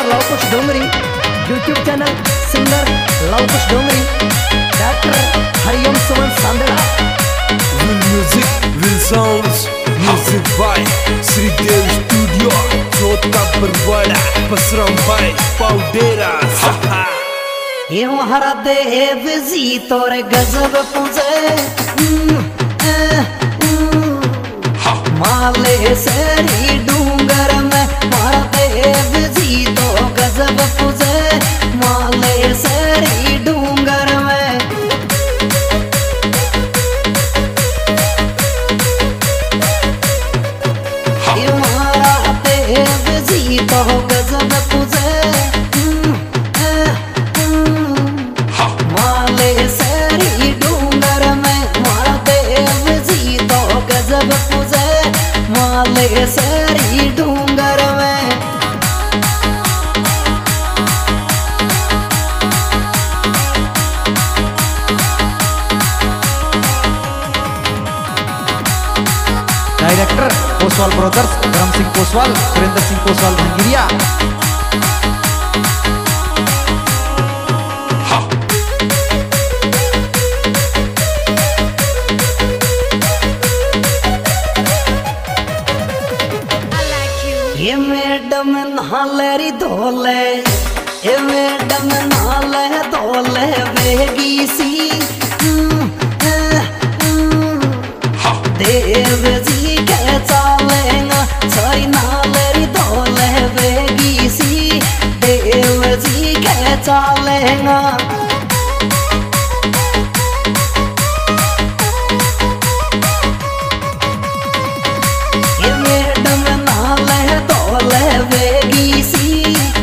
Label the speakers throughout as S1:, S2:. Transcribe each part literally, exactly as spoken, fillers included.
S1: Lavkush Dongri, YouTube channel singer Lavkush Dongri, doctor Hariom Suman Sandara.
S2: Will music, will sounds, music by Sridev Studio, Chota Parwada, Pasram Bhai, Paudera, Saha.
S1: ये महारा देव जी तोरे गजब पूजे, माले सरी डूंगर में मारा देव जी तो गजब पूजे, माले सरी डूंगर में। ये मारा देव जी तो गजब पूजे, माले सरी डूंगर में मारा देव जी तो गजब पूजे, माले सरी डूंगर में।
S3: डायरेक्टर पोसवाल ब्रदर्स, धर्म सिंह पोसवाल, सुरेंद्र सिंह पोसवाल भंगिरिया।
S1: ये मैडम नालरी धोले, ये मैडम नाले धोले बेगी सी, देव जी के चालेगा छई नालरी धोले बेगी सी, देव जी के चालेगा। ये मैडम नाले धोले बेगी सी,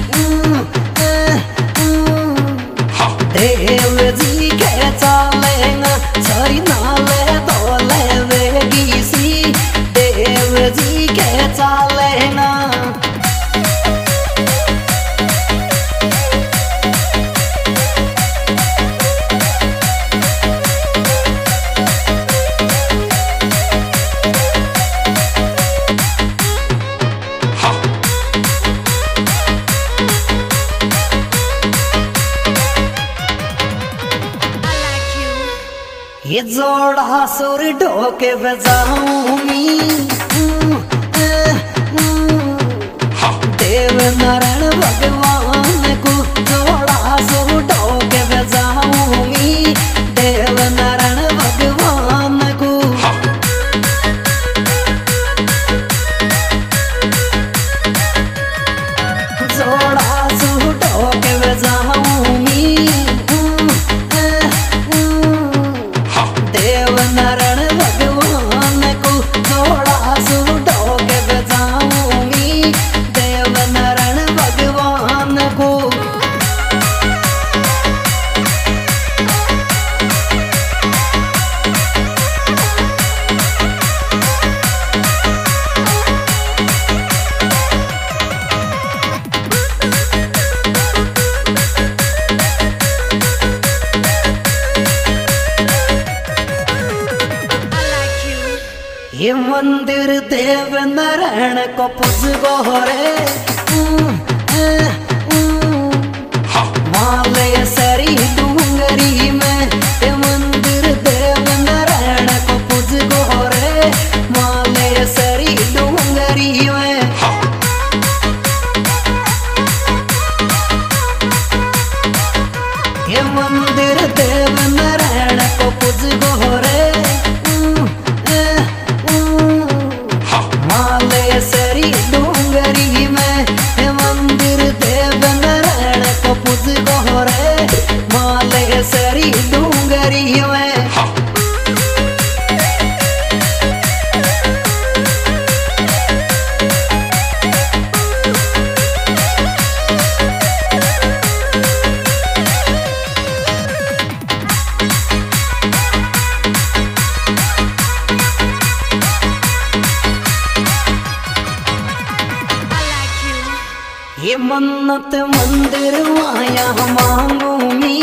S1: देव जी के चालेगा छई नाले धोले बेगी सी, देव जी के चालेगा। ये जोड़ा सुर ढोके बजाऊं मी, देव नारायण भगवान को जोड़ा सुर ढोके बजाऊं मी, देव नारायण भगवान को। जोड़ा सुर ढोके बजाऊं मी, देव नारायण भगवान को जोड़ा सुर ढोके बजाऊंगी, देव नारायण भगवान को। ये मंदिर देव नारायण को पुजगो रे, माले सरी डूंगरी में। ये मंदिर देव नारायण को पुजगो रे, माले सरी डूंगरी में। ये मंदिर देव नारायण को पुजगो रे, माले सरी डूंगरी में। हे मंदिर देव नारायण को पुजगो रे, माले सरी डूंगरी में। ये मन्नत मंदिर माया मांगू मी,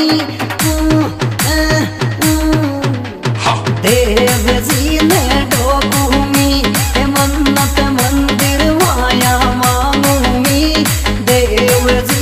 S1: देव जी ने डोकू मी। ये मन्नत मंदिर माया मांगू मी, देव जी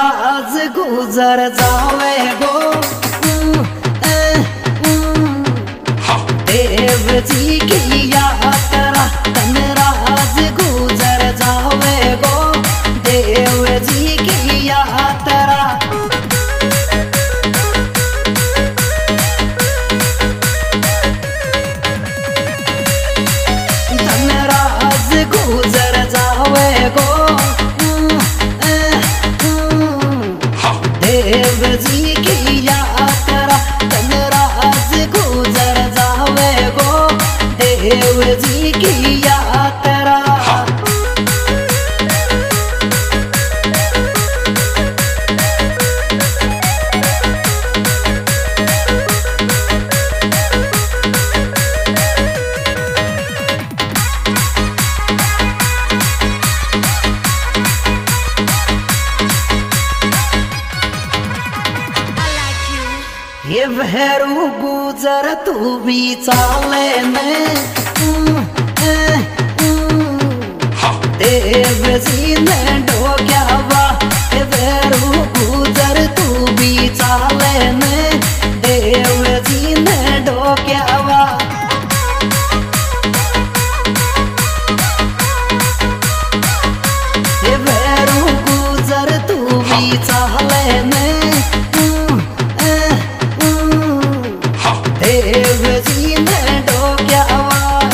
S1: राज गुजर जावे गो देव जी की यात्रा धन राज गुजर जावे गो देव जी की यात्रा धन राज गुजर जावे गो देव जी की यात्रा धन राज गुजर जावे गो देव जी की यात्रा ये भैरू गुजर तू भी चाले ने देव जी ने ढोक्यावा ये भैरू गुजर तू भी चाले ने देव जी ने ढोक्यावा ये भैरू गुजर तू भी चाले ने देव जी ने ढोक्यावा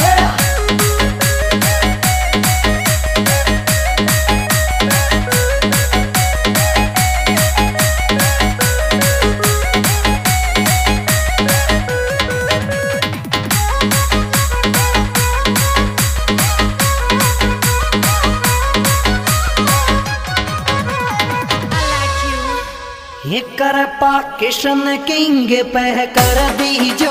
S1: ये कर पाकिस्तान किंग पे कर दीजो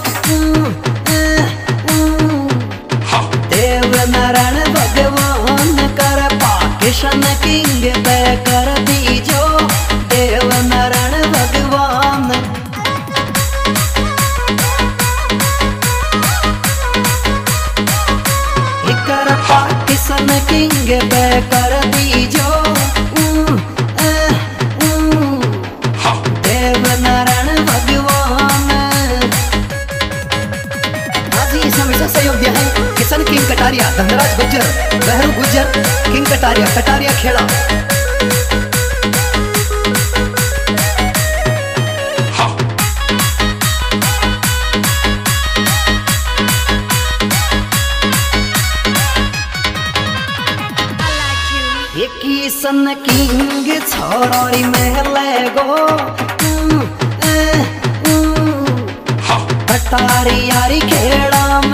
S1: देव नारायण भगवान कर पाकिस्तान किंग पे कर दीजो देव नारायण भगवान ये कर पाकिस्तान किंग पे कर दीजो सहयोग दिया है किशन किंग कटारिया धनराज गुज्जर बहरू गुज्जर किंग कटारिया कटारिया खेड़ा ये किशन किंग छोड़ी महल गो कटारिया खेड़ा